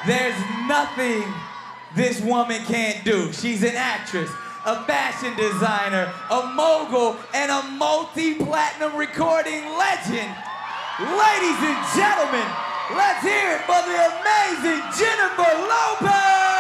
There's nothing this woman can't do. She's an actress, a fashion designer, a mogul, and a multi-platinum recording legend. Ladies and gentlemen, let's hear it for the amazing Jennifer Lopez!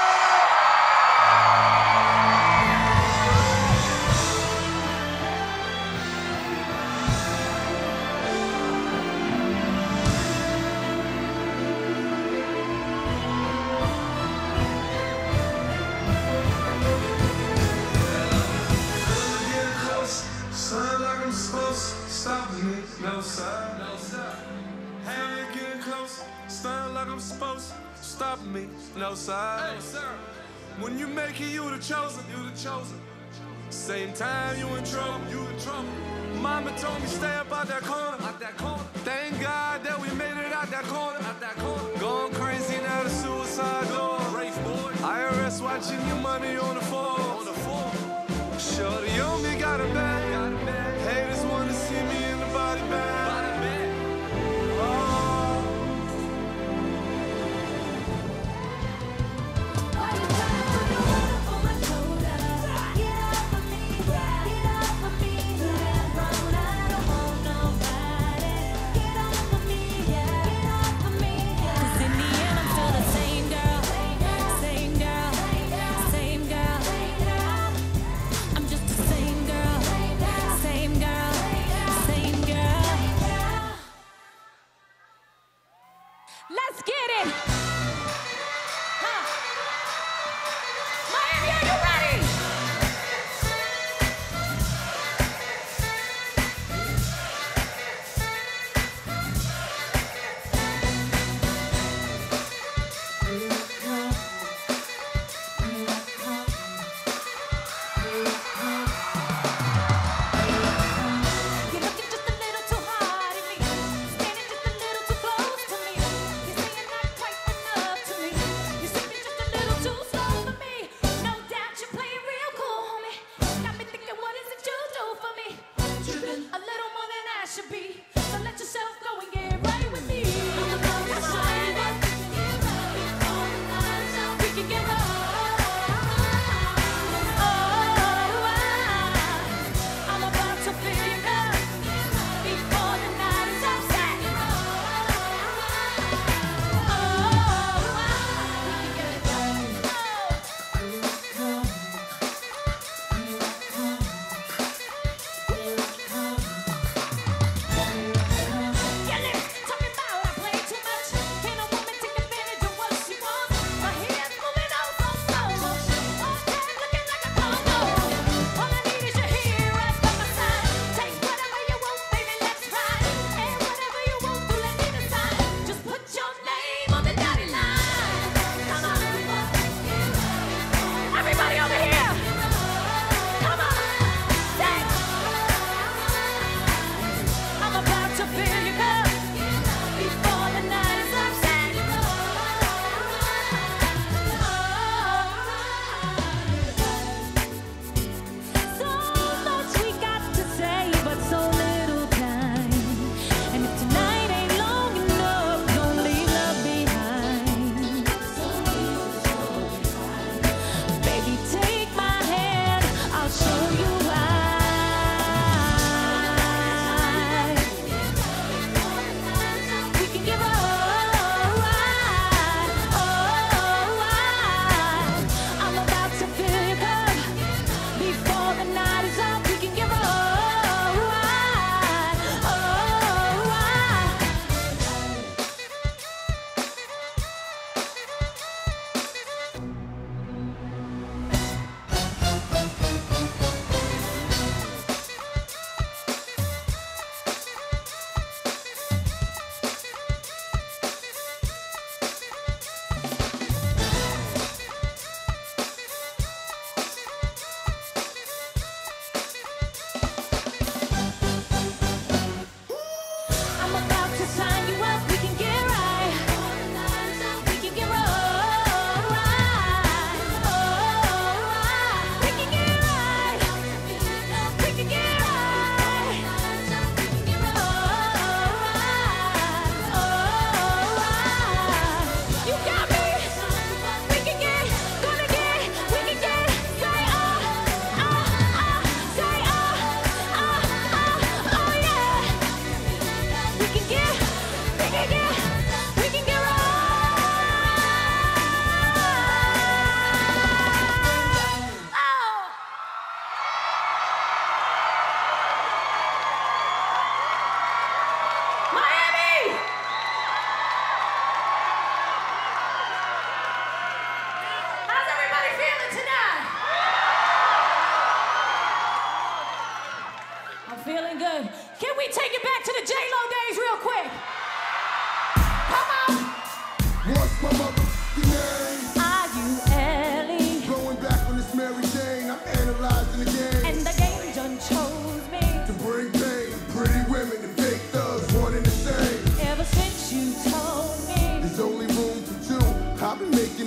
Stopping me, no sir, no sir. Hey, getting close, starting like I'm supposed to. Stopping me, no sir, hey, sir. When you make it, you the chosen, you the chosen. Same time, you in trouble, you in trouble. Mama told me stay up out that corner, out that corner. Thank God that we made it out that corner, out that corner. Going crazy now, the suicide door. Race boy, IRS watching your money on the floor, on the floor. Shorty on me got a bag, got a bag. Haters wanna see me in the body bag. Cause in the end I'm still the same girl, same girl, same girl.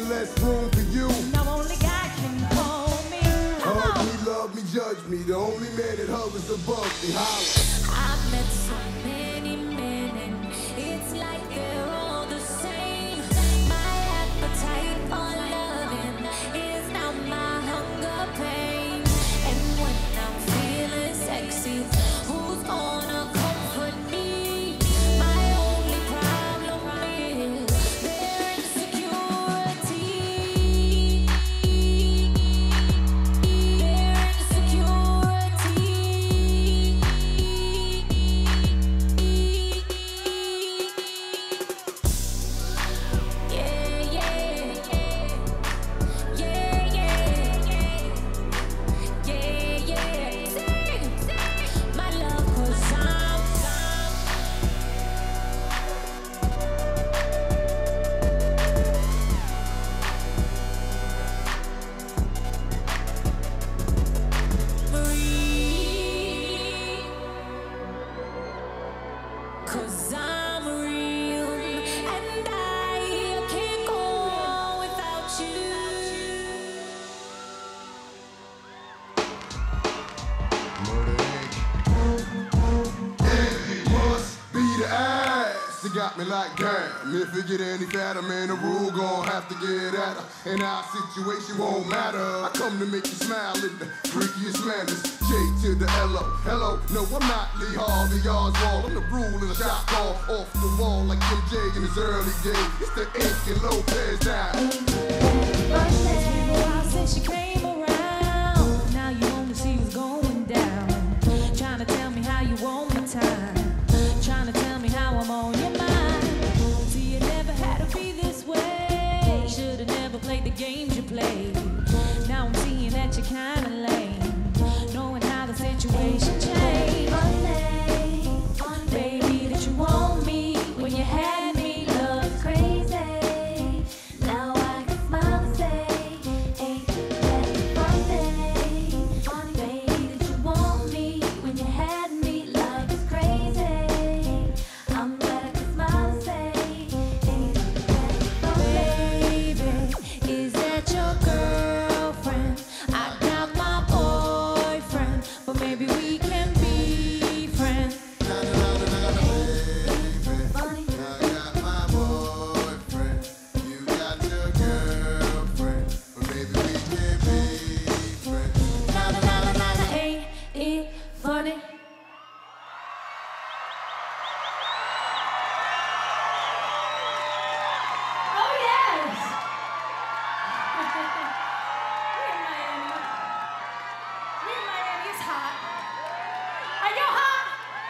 less room for you. No, only God can hold me. Hug me, love me, judge me. The only man that hovers above me. Holler. I've met so many men and it's like they're all the same. My appetite for loving is now my hunger pain. And when I'm feeling sexy, who's gonna comfort me? My only problem is their insecurity. Their insecurity. Yeah, yeah, yeah, yeah, yeah, yeah. Sing, my love, 'cause I'm real, and I can't go without you. Must be the ass. It got me like, damn. If it get any fatter, man, the rule gon' have to get at her. And our situation won't matter. I come to make you smile in the freakiest manners. J to the L-O. Hello, no, I'm not Lee Harvey Oswald. I'm the rule in the shot call off the wall like MJ in his early days. It's the Ink and Lopez now. It's been a while since you came around. Now you only see what's going down. Trying to tell me how you want my time. Trying to tell me how I'm on your mind. See, you never had to be this way. Should've never played the games you played. Now I'm seeing that you're kinda lame. Knowing how the situation changed. Baby, that you want me when you had me. Love crazy. Now I can smile and say, ain't that funny? Baby, that you want me when you had me. Love is crazy. I'm glad I can smile and say, ain't that funny? Baby, is that your girlfriend? I got my boyfriend, but maybe we can be friends. Funny. I got my boyfriend. You got your girlfriend. But maybe we can be friends. Na na na na na, ain't it funny? Oh yes. We're in Miami. We're in Miami. It's hot. Are you hot?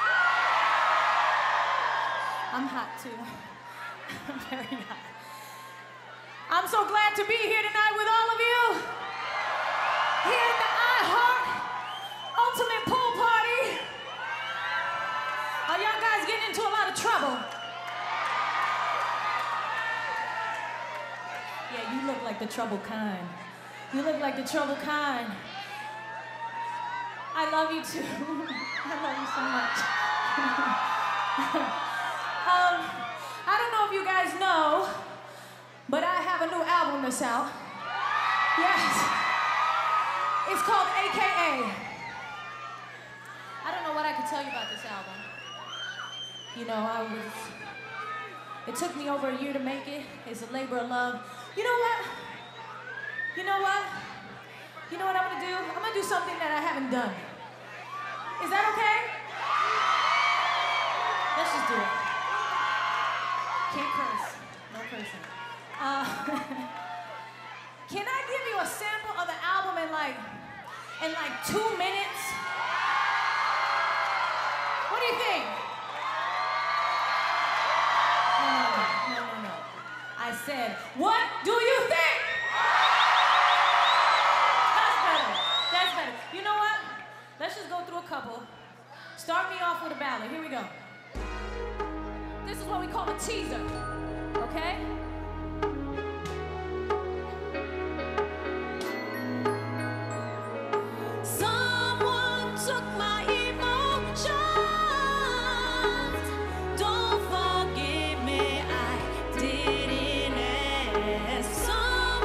I'm hot too. I'm very hot. I'm so glad to be here tonight with all of you. Here at the iHeart Ultimate Pool Party. Are y'all guys getting into a lot of trouble? Yeah, you look like the trouble kind. You look like the trouble kind. I love you too. I love you so much. I don't know if you guys know, but I have a new album that's out. Yes. It's called AKA. I don't know what I could tell you about this album. You know, it took me over a year to make it. It's a labor of love. You know what? You know what? You know what I'm gonna do? I'm gonna do something that I haven't done. Is that okay? Let's just do it. Can't curse. No cursing. Can I give you a sample of the album in like 2 minutes? What do you think? No. I said, what do you think? That's better. You know what? Let's just go through a couple. Start me off with a ballad. Here we go. This is what we call a teaser, okay? Someone took my emotions. Don't forgive me, I didn't ask.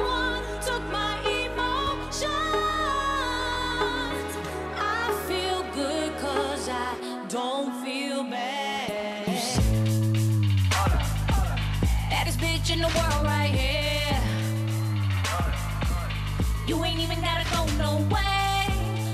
You ain't even gotta go no way.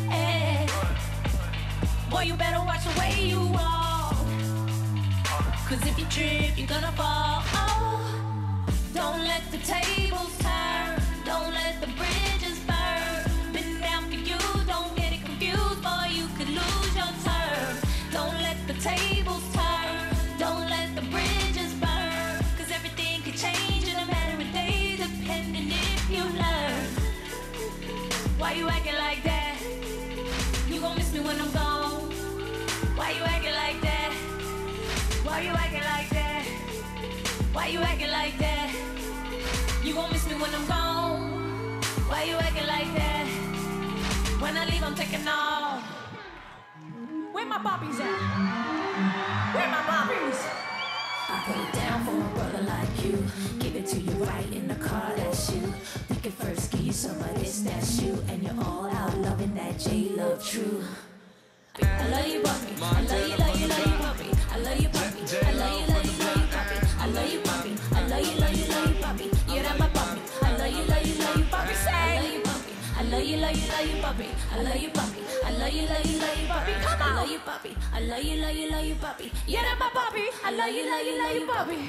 Boy, you better watch the way you walk. Cause if you trip, you're gonna fall. Oh, don't let the tables turn. Don't let the bridges burn. Been down for you, don't get it confused. Boy, you could lose your turn. Don't let the tables turn. Don't let the bridges burn. Cause everything could change in a matter of days, depending if you learn. Why you acting like that? You gon' miss me when I'm gone. Why you acting like that? Why you acting like that? Why you acting like that? You gon' miss me when I'm gone. Why you acting like that? When I leave, I'm taking off. Where my bobbies at? Where my bobbies? I put it down for a brother like you. Give it to you right in the car, that's you. We can first give you some of this, that's you. And you're all out loving that J-Love true. I love you, puppy. I love you, love you, love you, puppy. I love you, puppy. I love you, love you, love you, puppy. I love you, puppy. I love you, love you, love you, puppy. You're not my puppy. I love you, love you, love you, puppy. Say, I love you, puppy. I love you, love you, love you, puppy. I love you, puppy. I love you, love you, love you, puppy. Come on. I love you, puppy. I love you, love you, love you, puppy. You're not my puppy. I love you, love you, love you, puppy.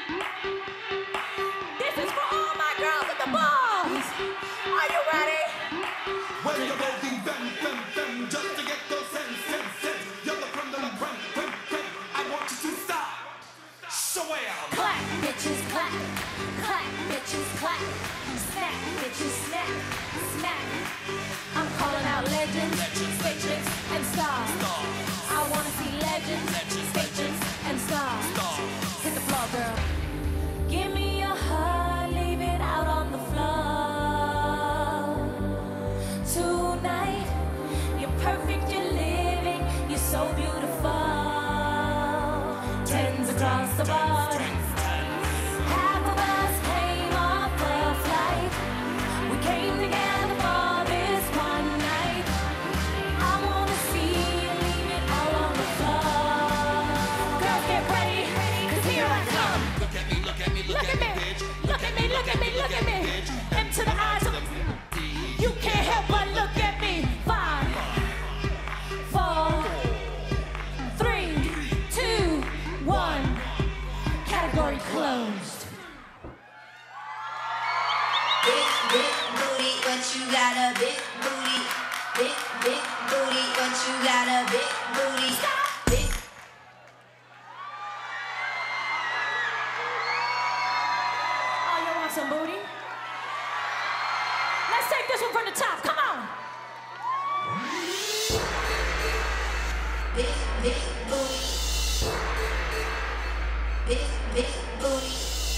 This is for all my girls at the balls. Are you ready? When you're ready, then, just to get those sense. You're the creme de la creme. I want you to stop. Swear. Clap, bitches, clap. Clap, bitches, clap. Snap, bitches, snap. Snap. I'm calling out legends, bitches, and stars. I wanna see legends, bitches, and stars. Hit the floor, girl. Give me your heart, leave it out on the floor. Tonight, you're perfect, you're living, you're so beautiful. Tens across the board. Half of us came off the flight. We came together for this one night. I wanna see you leave it all on the floor. Girls, get ready, 'cause here I come. Look at me, look at me, Look at me, bitch. look at me, look at me, look at me. Into the eyes of you can't help but look at me. 5, 4, 3, 2, 1. Category closed. Big booty, but you got a big booty. Big booty, but you got a big booty. Big. Oh, you want some booty? Let's take this one from the top. Come on. Big booty. Big booty.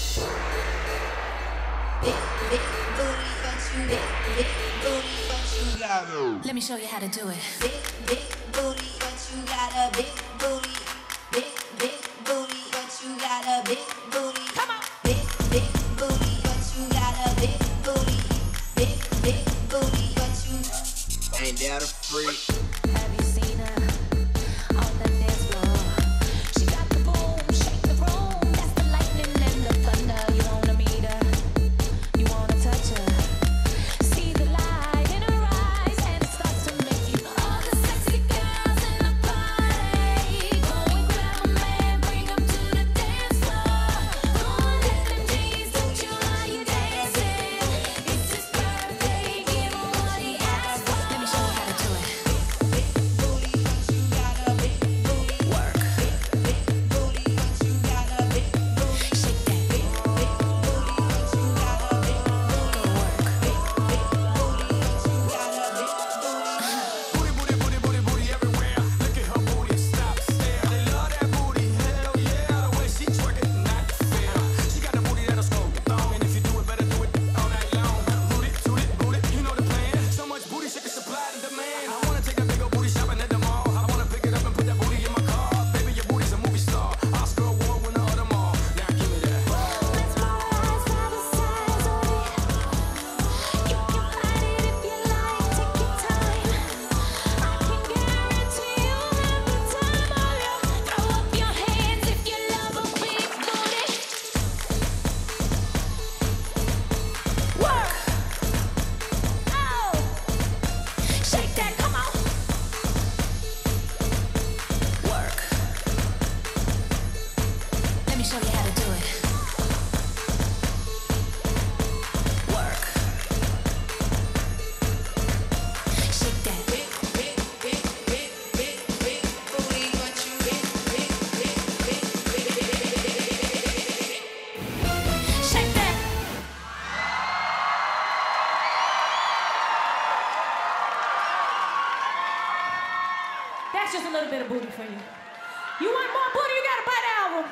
Big booty, but you big booty, but you got a Let me show you how to do it. big booty, but you got a big booty. Big booty, but you got a big booty. Come on. Big booty, but you got a big booty. Big booty, but you Ain't that a freak? Have you seen her on the dance floor? She got the boom, shake the room. That's the lightning and the thunder. You wanna meet her? You wanna touch her? See the light in her eyes and it starts to make you all the sexy girls in the party. Go and grab a man, bring him to the dance floor. Don't let them tease, don't you while you dancing. It's his birthday, give him what he asked for. Let me show you how to do it. That's just a little bit of booty for you. You want more booty, you gotta buy the album.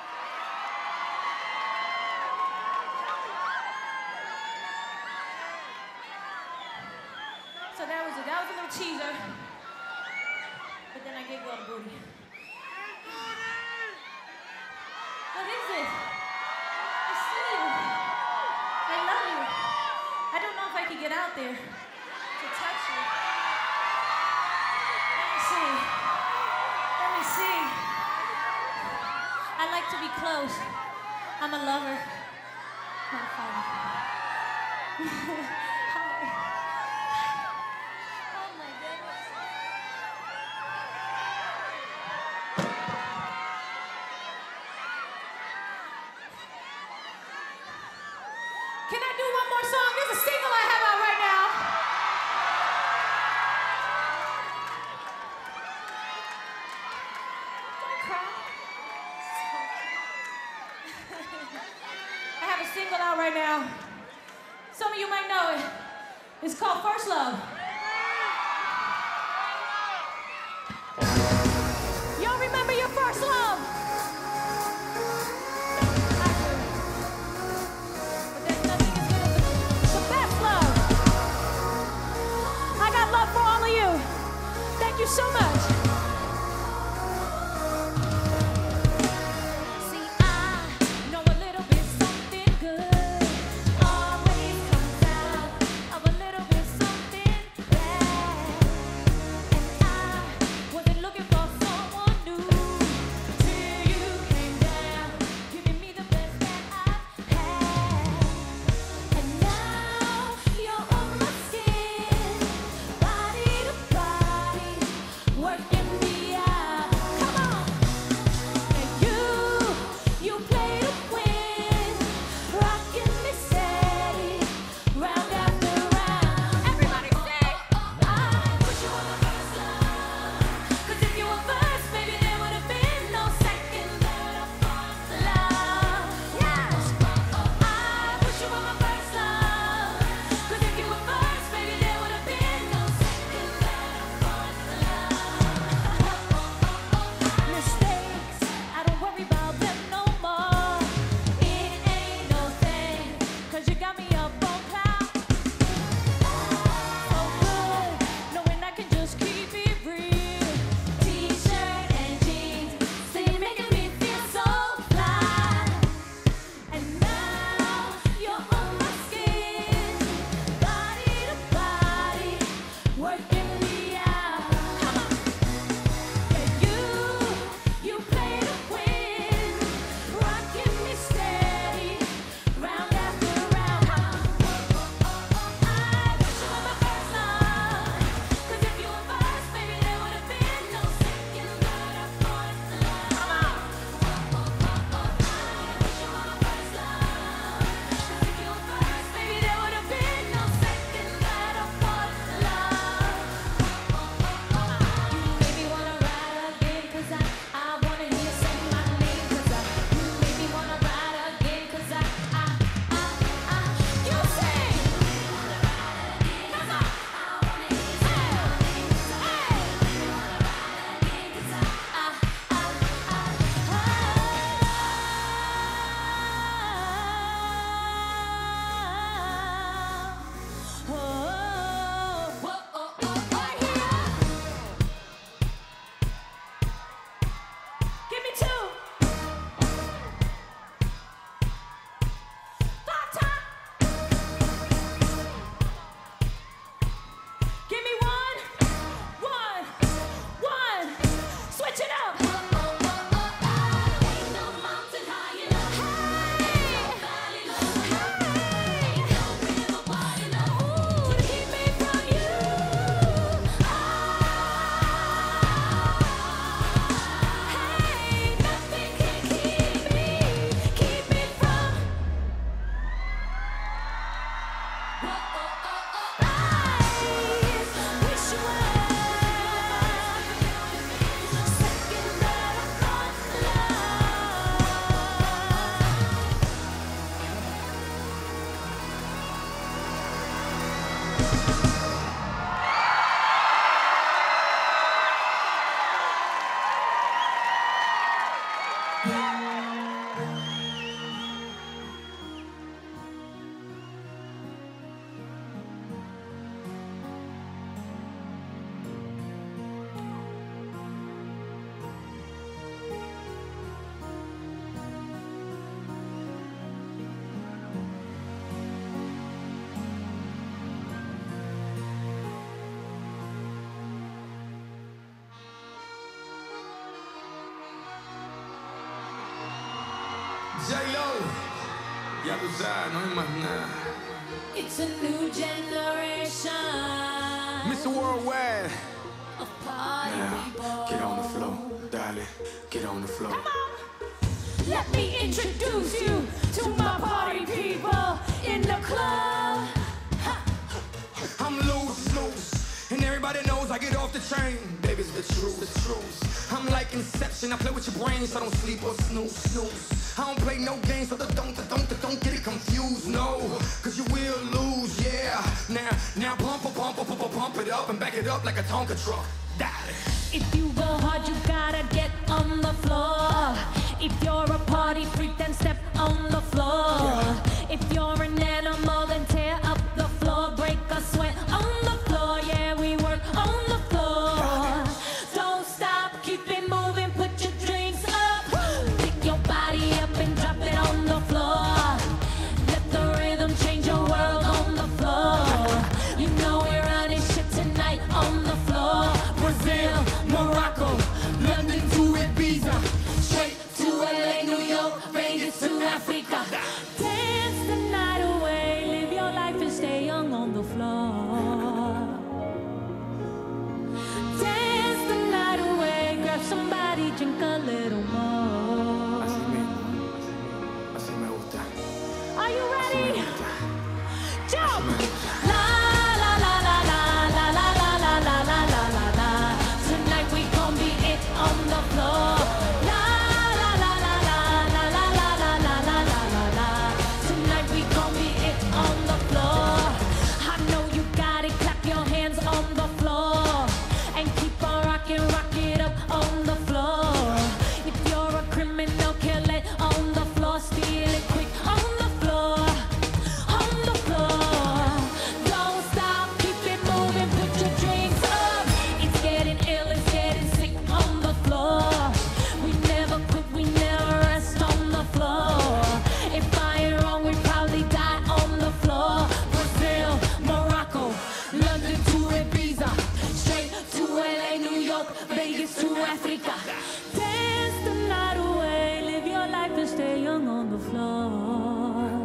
So that was it. That was a little teaser. But then I gave you all the booty. What is it? I see you. I love you. I don't know if I could get out there to touch you. Let me see. Let me see. I like to be close. I'm a lover, not a fighter. Oh my goodness. Can I do one more song? There's a single I have out right now. Don't cry. I have a single out right now. Some of you might know it. It's called First Love. Y'all remember your first love? I do. But there's nothing as good as the best love. I got love for all of you. Thank you so much. See, I know a little bit something good always comes out of a little bit something bad. And I wasn't looking for someone new till you came down, giving me the best that I've had. And now you're on my skin, body to body, working me out. Come on. And you play to win, rocking me steady, round after round. Everybody say, I wish you were my first love. 'Cause if you were first, baby, there would have been no second, third, or fourth love. Yes. I wish you were my first love. 'Cause if you were first, baby, there would have been no second, third, or fourth love. Mistakes, I don't worry about them no more. It ain't no thing, 'cause you got me up on cloud. So good, knowing I can just keep it real. T-shirt and jeans, still making me feel so fly. And now you're on my skin, body to body, working me out. Come on. And you play to win, rocking me steady, round after round. I wish you were my first love. 'Cause if you were first, baby, there would have been no second, third, or fourth love. Come on. I wish you were my first love. 'Cause if you were first, baby, there would have been no second, third, or fourth love. You made me wanna ride again, 'cause I wanna hear you say my name, 'cause you made me wanna ride again, 'cause you sing. Come on. Give me two. 5 times. Give me one. Switch it up. Ain't no mountain high enough. Hey. No valley low enough. Hey. No river wide enough. Ooh, to keep me from you. Hey, nothing can keep me from. I wish you were second, third, or fourth love. J-Lo, ya tú sabes, no hay más nada. It's a new generation Mr. Worldwide. of party people. Get on the floor, darling. Get on the floor. Let me introduce you to my party people in the club. I'm loose, and everybody knows I get off the train. Baby's the truth. I'm like Inception, I play with your brain, so don't sleep or snooze. I don't play no games, so don't get it confused, no. Cause you will lose, yeah. Now pump it up and back it up like a Tonka truck. Dale. If you go hard, you gotta get on the floor. If you're a party freak, then step on the floor. If you're an animal, then tear up the floor. Break a sweat on the floor. Yeah, we work on the floor. Don't stop, keep it moving, put your drinks up. Pick your body up and drop it on the floor. Let the rhythm change your world on the floor. You know we're running shit tonight on the floor. Brazil, Morocco, London to Ibiza, straight to LA, New York, Vegas to Africa. Dance the night away, live your life and stay young on the floor. Dance the night away, grab somebody, drink a little more. Así me gusta. Are you ready? Jump! La la la la la la la la la la la la la la. Tonight we gon' be it on the floor. La la la la la la la la la la la la la la. Tonight we gon' be it on the floor. I know you got it, clap your hands on the floor and keep on rocking, rock it up on the floor. If you're a criminal, kill it on the floor, steal it quick on the floor. On the floor. Don't stop, keep it moving, put your drinks up. It's getting ill, it's getting sick on the floor. We never quit, we never rest on the floor. If I ain't wrong, we probably die on the floor. Brazil, Morocco, London to Ibiza, straight to LA, New York, Vegas to Africa. Dance the night away, live your life and stay young on the floor.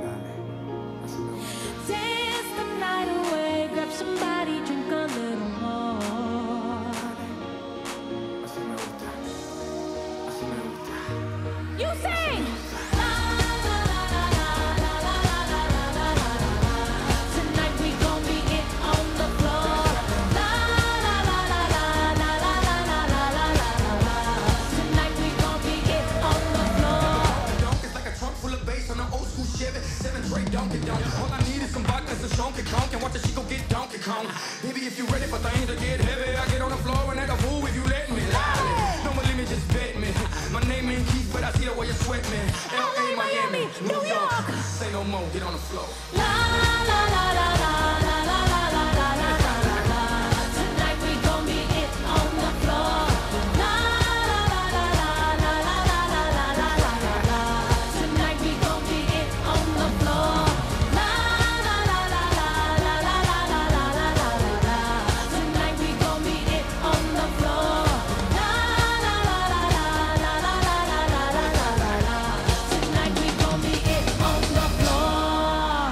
Dance the night away, grab somebody, drink a little more. Así me gusta. Así me gusta. You sing! La, la, la, la, la, la, la, la, la, la, la, la. Tonight we gon' be it on the floor. La, la, la, la, la, la, la, la, la, la, la, la, la. Tonight we gon' be it on the floor. It's like a trunk full of bass on an old school Chevy. 7 Dre Donkey Donk. All I need is some vodka, some Donkey Kong, and watch the shit go get Donkey Kong. Baby, if you ready for things to get heavy, I get on the floor and act a fool if you let me. Don't believe me, just bet me. My name ain't Keith, but I see the way you sweat me. LA, Miami, New York. Say no more, get on the floor. La, la, la, la, la, la, la, la, la, la, la, la, la. Tonight we gon' be it on the floor. La, la, la, la, la, la, la, la, la, la, la, la, la. Tonight we gon' be it on the floor. La, la, la, la, la, la, la, la, la, la, la, la, la. Tonight we gon' be it on the floor. La, la, la, la, la, la, la, la, la, la, la, la, la. Tonight we gon' be it on the floor.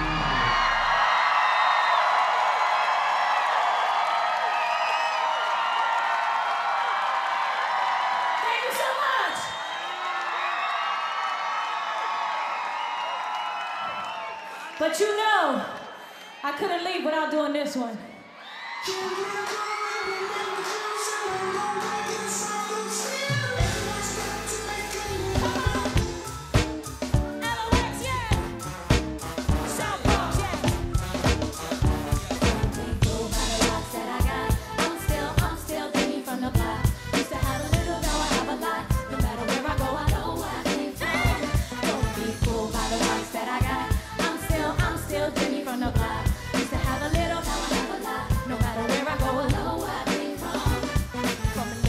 Thank you so much. But you know, I couldn't leave without doing this one. LOX, yeah. South Bronx, yeah. I'm still digging from the block. Used to have a little, now I have a lot. No matter where I go, I know where I came from. Don't be fooled by the rocks that I got. I'm still digging from the block. Used to have a little, now I have a lot. No matter where I go, I know where I came from. From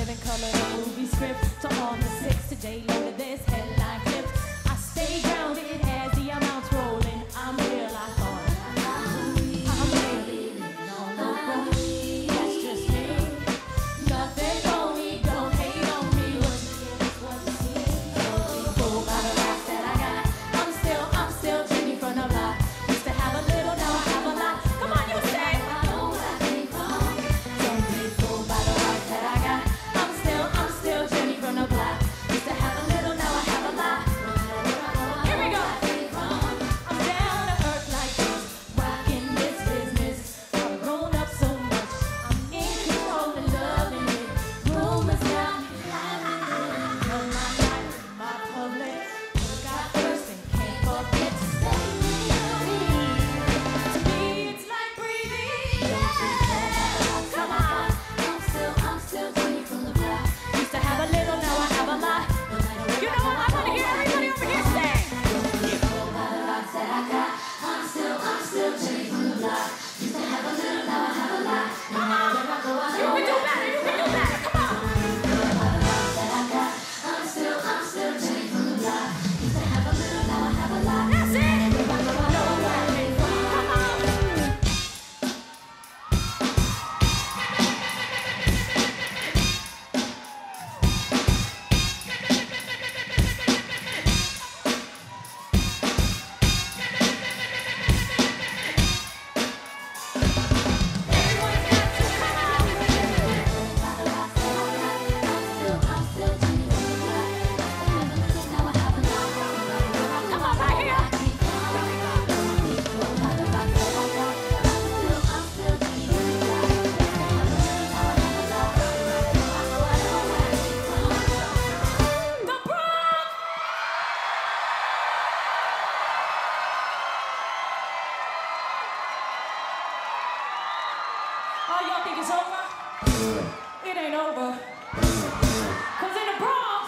Oh, y'all think it's over? It ain't over. Cause in the Bronx,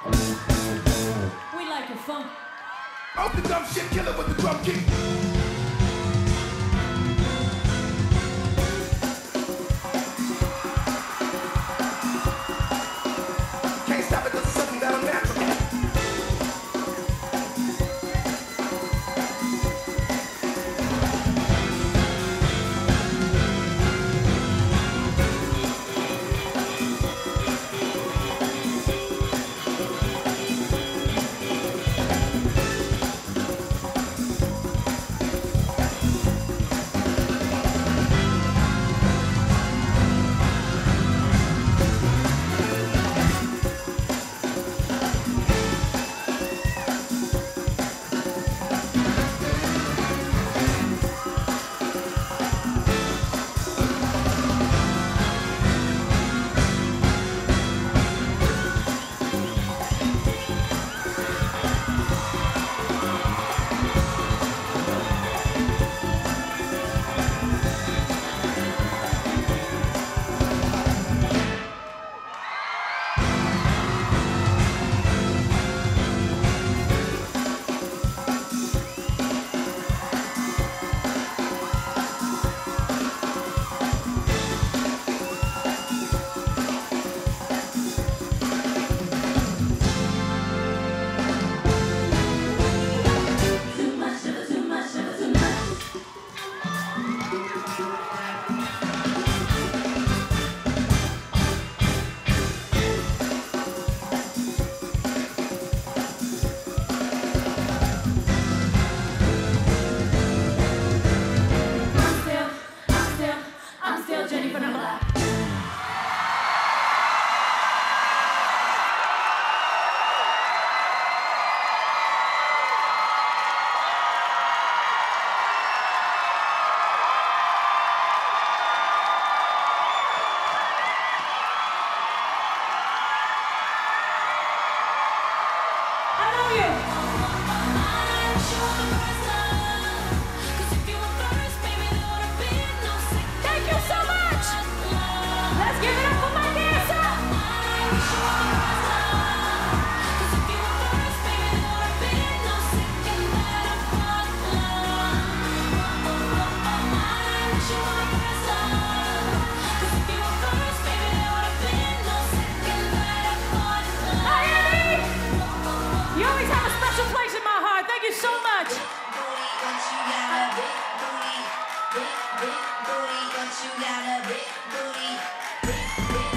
we like it funk. Off the dumb shit, kill it with the drum kick. Can't stop it, cause it's something that I'm natural. I'm still Jenny from the block. I love you. Thank you so much. Let's give it up for my dancer. You always have a special place in my heart. Thank you so much. Big booty, but you got a big booty. Big